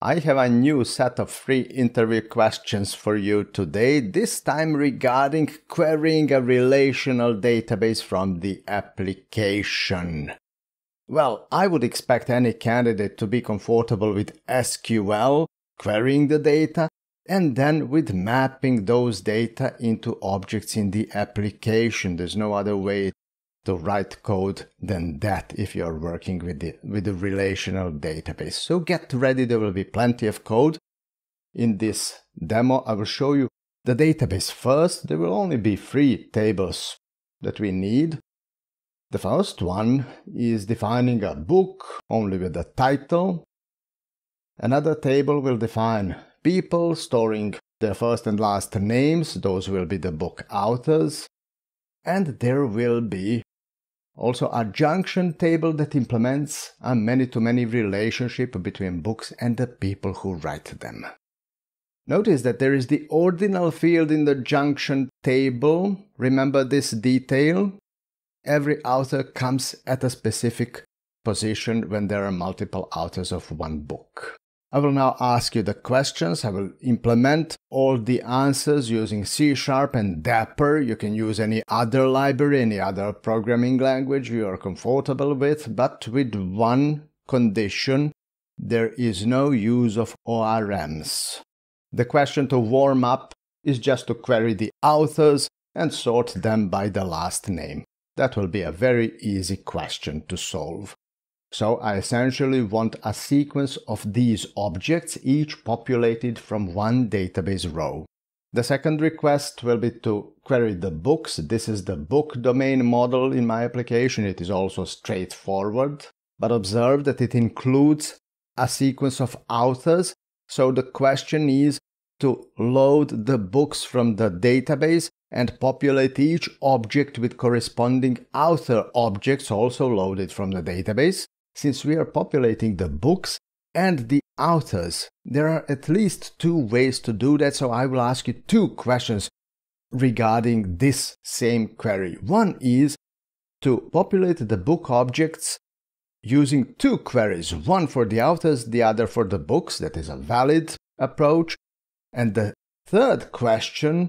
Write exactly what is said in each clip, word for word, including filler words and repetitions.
I have a new set of free interview questions for you today, this time regarding querying a relational database from the application. Well, I would expect any candidate to be comfortable with S Q L, querying the data, and then with mapping those data into objects in the application. There's no other way to write code than that if you're working with the, with the relational database. So get ready, there will be plenty of code. In this demo, I will show you the database first. There will only be three tables that we need. The first one is defining a book only with the title. Another table will define people, storing their first and last names. Those will be the book authors. And there will be also a junction table that implements a many-to-many relationship between books and the people who write them. Notice that there is the ordinal field in the junction table. Remember this detail? Every author comes at a specific position when there are multiple authors of one book. I will now ask you the questions. I will implement all the answers using C sharp and Dapper. You can use any other library, any other programming language you are comfortable with, but with one condition: there is no use of O R Ms. The question to warm up is just to query the authors and sort them by the last name. That will be a very easy question to solve. So I essentially want a sequence of these objects, each populated from one database row. The second request will be to query the books. This is the book domain model in my application. It is also straightforward, but observe that it includes a sequence of authors. So the question is to load the books from the database and populate each object with corresponding author objects also loaded from the database. Since we are populating the books and the authors, there are at least two ways to do that, so I will ask you two questions regarding this same query. One is to populate the book objects using two queries, one for the authors, the other for the books. That is a valid approach. And the third question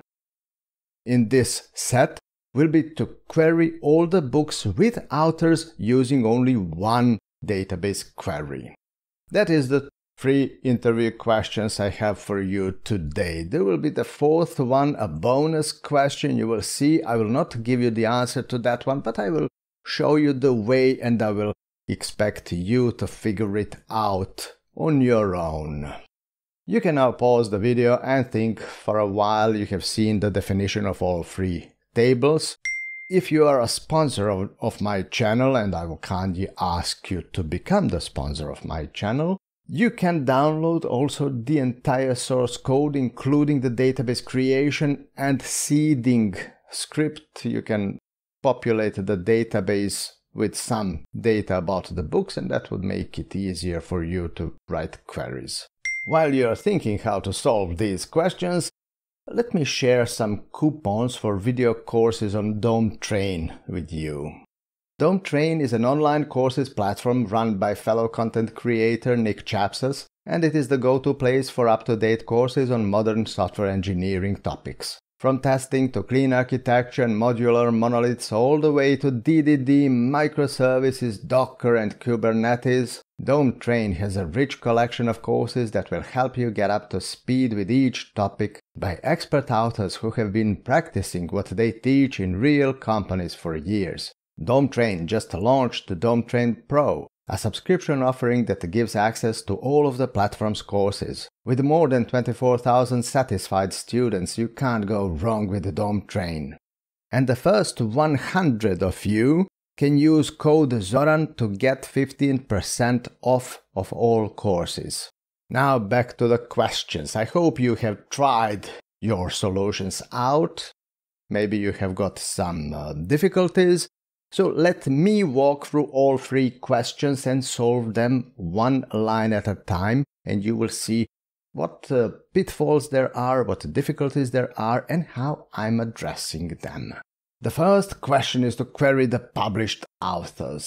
in this set will be to query all the books with authors using only one database query. That is the three interview questions I have for you today. There will be the fourth one, a bonus question. You will see, I will not give you the answer to that one, but I will show you the way and I will expect you to figure it out on your own. You can now pause the video and think for a while. You have seen the definition of all three tables. If you are a sponsor of, of my channel, and I will kindly ask you to become the sponsor of my channel, you can download also the entire source code, including the database creation and seeding script. You can populate the database with some data about the books, and that would make it easier for you to write queries. While you're thinking how to solve these questions, let me share some coupons for video courses on DomeTrain with you. DomeTrain is an online courses platform run by fellow content creator Nick Chapsas, and it is the go-to place for up-to-date courses on modern software engineering topics. From testing to clean architecture and modular monoliths all the way to D D D, microservices, Docker and Kubernetes, DomeTrain has a rich collection of courses that will help you get up to speed with each topic by expert authors who have been practicing what they teach in real companies for years. DomeTrain just launched DomeTrain Pro, a subscription offering that gives access to all of the platform's courses. With more than twenty-four thousand satisfied students, you can't go wrong with DomeTrain. And the first one hundred of you can use code Zoran to get fifteen percent off of all courses. Now back to the questions. I hope you have tried your solutions out. Maybe you have got some uh, difficulties. So let me walk through all three questions and solve them one line at a time, and you will see what uh, pitfalls there are, what difficulties there are, and how I'm addressing them. The first question is to query the published authors.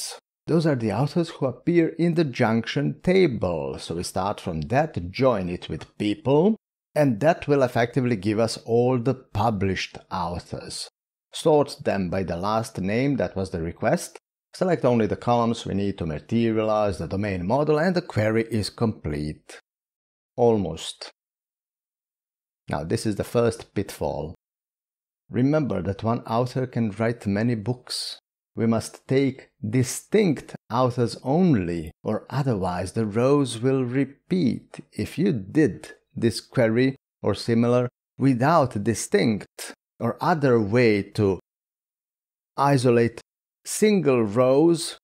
Those are the authors who appear in the junction table. So we start from that, join it with people, and that will effectively give us all the published authors. Sort them by the last name, that was the request. Select only the columns we need to materialize the domain model, and the query is complete. Almost. Now this is the first pitfall. Remember that one author can write many books. We must take distinct authors only, or otherwise the rows will repeat. If you did this query or similar without distinct or other way to isolate single rows,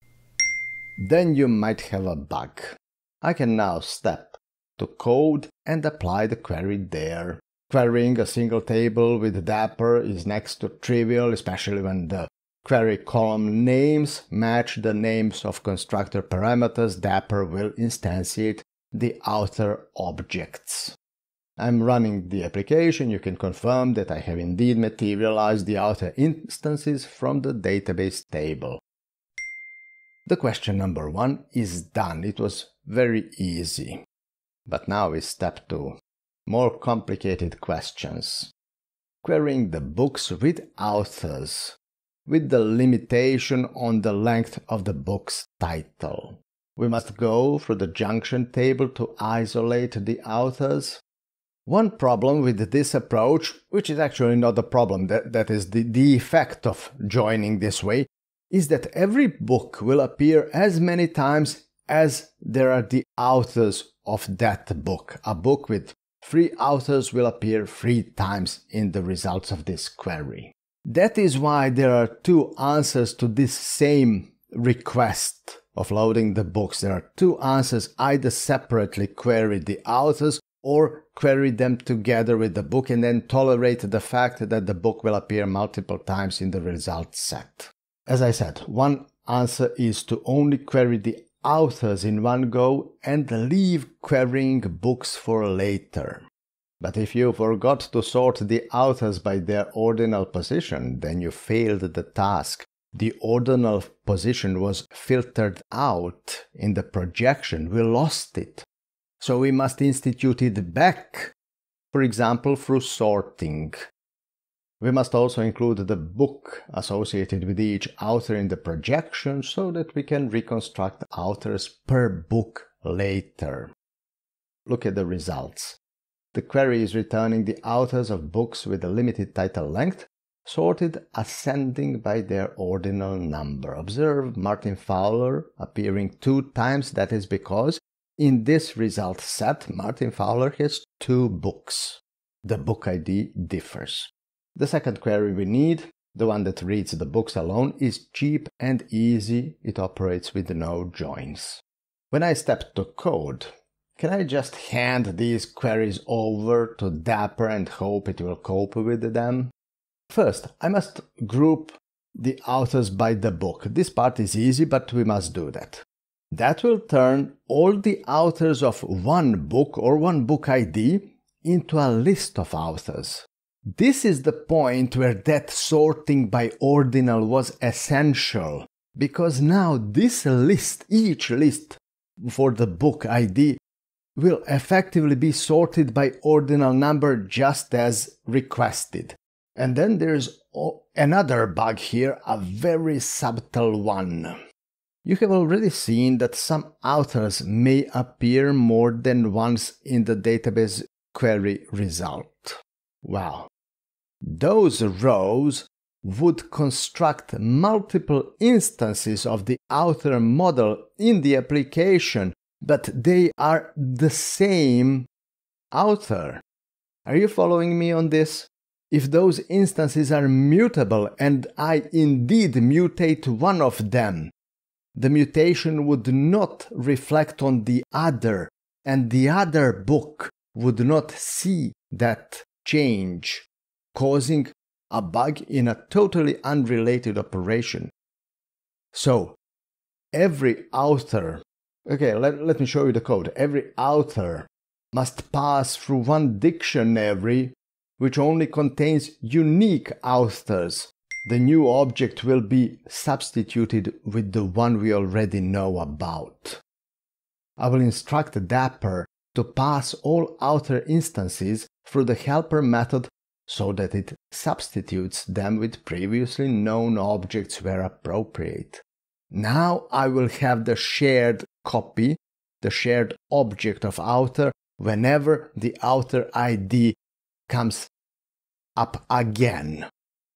then you might have a bug. I can now step to code and apply the query there. Querying a single table with Dapper is next to trivial, especially when the query column names match the names of constructor parameters. Dapper will instantiate the author objects. I'm running the application. You can confirm that I have indeed materialized the author instances from the database table. The question number one is done. It was very easy. But now we step to more complicated questions. Querying the books with authors, with the limitation on the length of the book's title. We must go through the junction table to isolate the authors. One problem with this approach, which is actually not a problem, that, that is the, the effect of joining this way, is that every book will appear as many times as there are the authors of that book. A book with three authors will appear three times in the results of this query. That is why there are two answers to this same request of loading the books. There are two answers: either separately query the authors or query them together with the book and then tolerate the fact that the book will appear multiple times in the result set. As I said, one answer is to only query the authors in one go and leave querying books for later. But if you forgot to sort the authors by their ordinal position, then you failed the task. The ordinal position was filtered out in the projection. We lost it. So we must institute it back, for example, through sorting. We must also include the book associated with each author in the projection so that we can reconstruct authors per book later. Look at the results. The query is returning the authors of books with a limited title length, sorted ascending by their ordinal number. Observe Martin Fowler appearing two times. That is because in this result set, Martin Fowler has two books. The book I D differs. The second query we need, the one that reads the books alone, is cheap and easy. It operates with no joins. When I step to code, can I just hand these queries over to Dapper and hope it will cope with them? First, I must group the authors by the book. This part is easy, but we must do that. That will turn all the authors of one book or one book I D into a list of authors. This is the point where that sorting by ordinal was essential, because now this list, each list for the book I D, will effectively be sorted by ordinal number just as requested. And then there's another bug here, a very subtle one. You have already seen that some authors may appear more than once in the database query result. Well, those rows would construct multiple instances of the author model in the application, but they are the same author. Are you following me on this? If those instances are mutable and I indeed mutate one of them, the mutation would not reflect on the other, and the other book would not see that change, causing a bug in a totally unrelated operation. So, every author, okay, let, let me show you the code. Every author must pass through one dictionary which only contains unique authors the new object will be substituted with the one we already know about. I will instruct Dapper to pass all outer instances through the helper method so that it substitutes them with previously known objects where appropriate. Now I will have the shared copy, the shared object of outer, whenever the outer I D comes up again.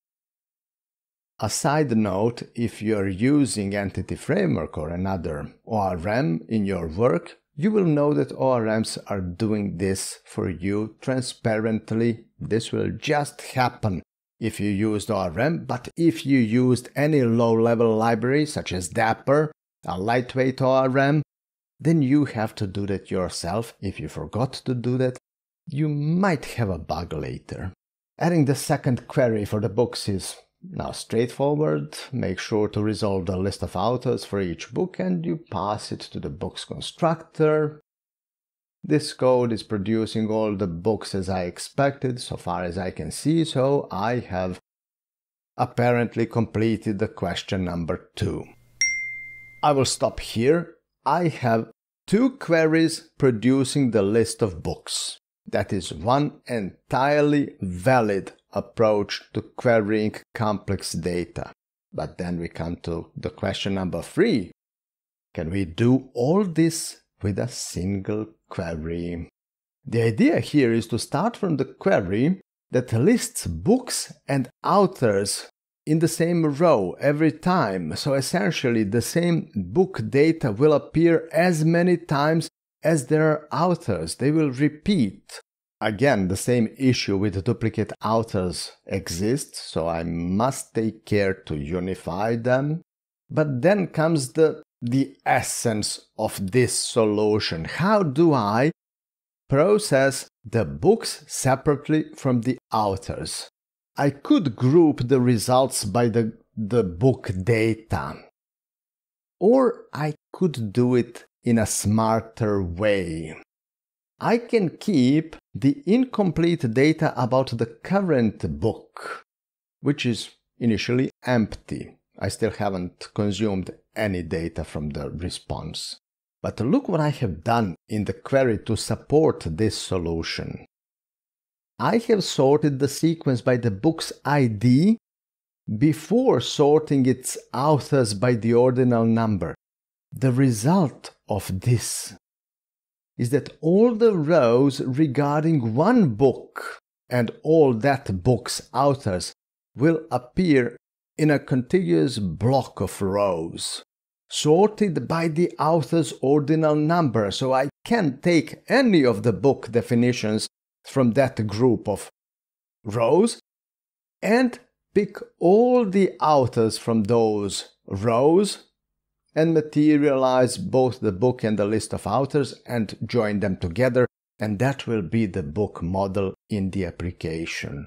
A side note, if you are using Entity Framework or another O R M in your work, you will know that O R Ms are doing this for you transparently. This will just happen if you used O R M, but if you used any low-level library such as Dapper, a lightweight O R M, then you have to do that yourself. If you forgot to do that, you might have a bug later. Adding the second query for the books is now straightforward. Make sure to resolve the list of authors for each book and you pass it to the books constructor. This code is producing all the books as I expected, so far as I can see, so I have apparently completed the question number two. I will stop here. I have two queries producing the list of books. That is one entirely valid approach to querying complex data. But then we come to the question number three. Can we do all this with a single query? The idea here is to start from the query that lists books and authors in the same row every time. So essentially the same book data will appear as many times as there are authors. They will repeat. Again, the same issue with duplicate authors exists, so I must take care to unify them. But then comes the, the essence of this solution. How do I process the books separately from the authors? I could group the results by the, the book data. Or I could do it in a smarter way. I can keep the incomplete data about the current book, which is initially empty. I still haven't consumed any data from the response. But look what I have done in the query to support this solution. I have sorted the sequence by the book's I D before sorting its authors by the ordinal number. The result of this is that all the rows regarding one book and all that book's authors will appear in a contiguous block of rows, sorted by the author's ordinal number, so I can take any of the book definitions from that group of rows and pick all the authors from those rows and materialize both the book and the list of authors and join them together, and that will be the book model in the application.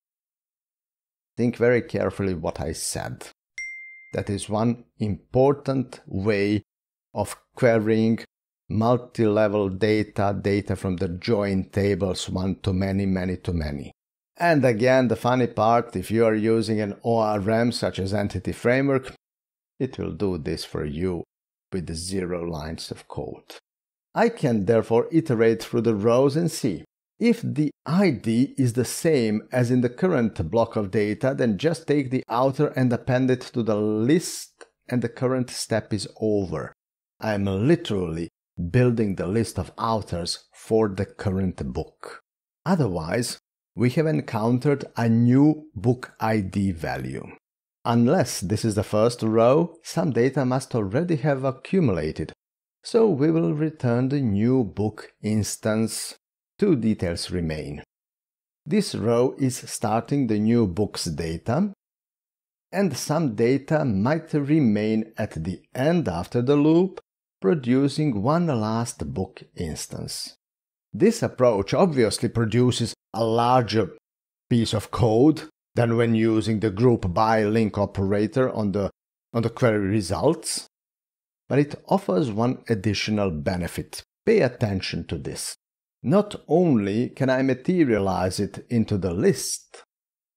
Think very carefully what I said. That is one important way of querying multi-level data, data from the join tables, one to many, many to many. And again, the funny part, if you are using an O R M such as Entity Framework, it will do this for you with zero lines of code. I can therefore iterate through the rows and see. If the I D is the same as in the current block of data, then just take the author and append it to the list and the current step is over. I am literally building the list of authors for the current book. Otherwise, we have encountered a new book I D value. Unless this is the first row, some data must already have accumulated, so we will return the new book instance. Two details remain. This row is starting the new book's data, and some data might remain at the end after the loop, producing one last book instance. This approach obviously produces a larger piece of code than when using the group by link operator on the, on the query results, but it offers one additional benefit. Pay attention to this. Not only can I materialize it into the list,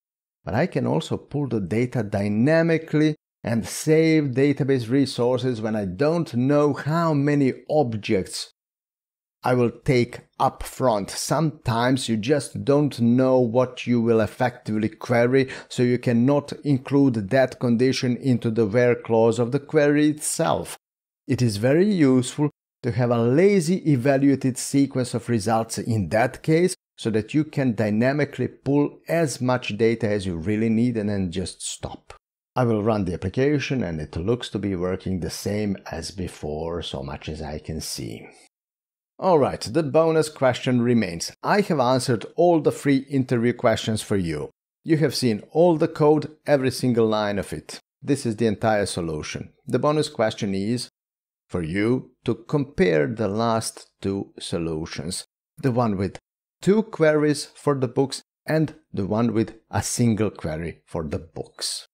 but I can also pull the data dynamically and save database resources when I don't know how many objects I will take up front. Sometimes you just don't know what you will effectively query, so you cannot include that condition into the where clause of the query itself. It is very useful to have a lazy evaluated sequence of results in that case, so that you can dynamically pull as much data as you really need and then just stop. I will run the application and it looks to be working the same as before, so much as I can see. Alright, the bonus question remains. I have answered all the free interview questions for you. You have seen all the code, every single line of it. This is the entire solution. The bonus question is for you to compare the last two solutions. The one with two queries for the books and the one with a single query for the books.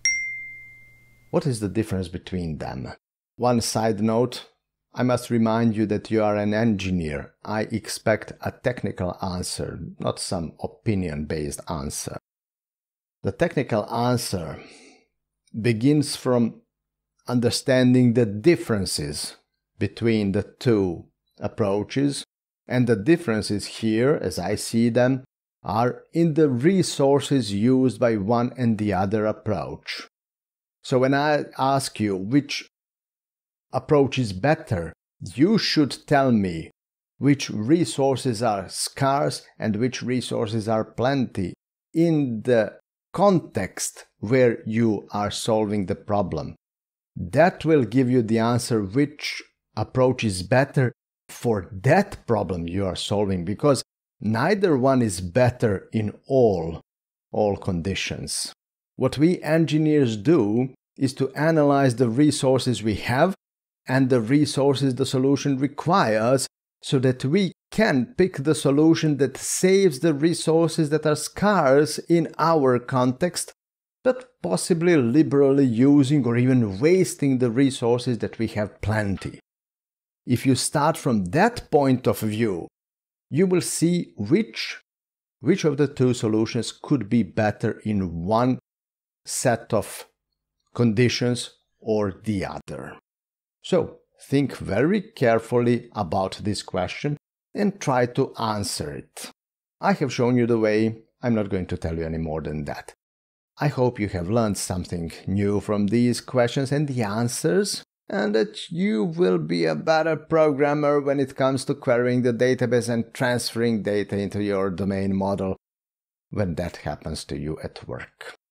What is the difference between them? One side note. I must remind you that you are an engineer. I expect a technical answer, not some opinion-based answer. The technical answer begins from understanding the differences between the two approaches, and the differences here, as I see them, are in the resources used by one and the other approach. So when I ask you which approach is better, you should tell me which resources are scarce and which resources are plenty in the context where you are solving the problem. That will give you the answer which approach is better for that problem you are solving, because neither one is better in all, all conditions. What we engineers do is to analyze the resources we have and the resources the solution requires, so that we can pick the solution that saves the resources that are scarce in our context, but possibly liberally using or even wasting the resources that we have plenty. If you start from that point of view, you will see which, which of the two solutions could be better in one set of conditions or the other. So, think very carefully about this question and try to answer it. I have shown you the way. I'm not going to tell you any more than that. I hope you have learned something new from these questions and the answers, and that you will be a better programmer when it comes to querying the database and transferring data into your domain model when that happens to you at work.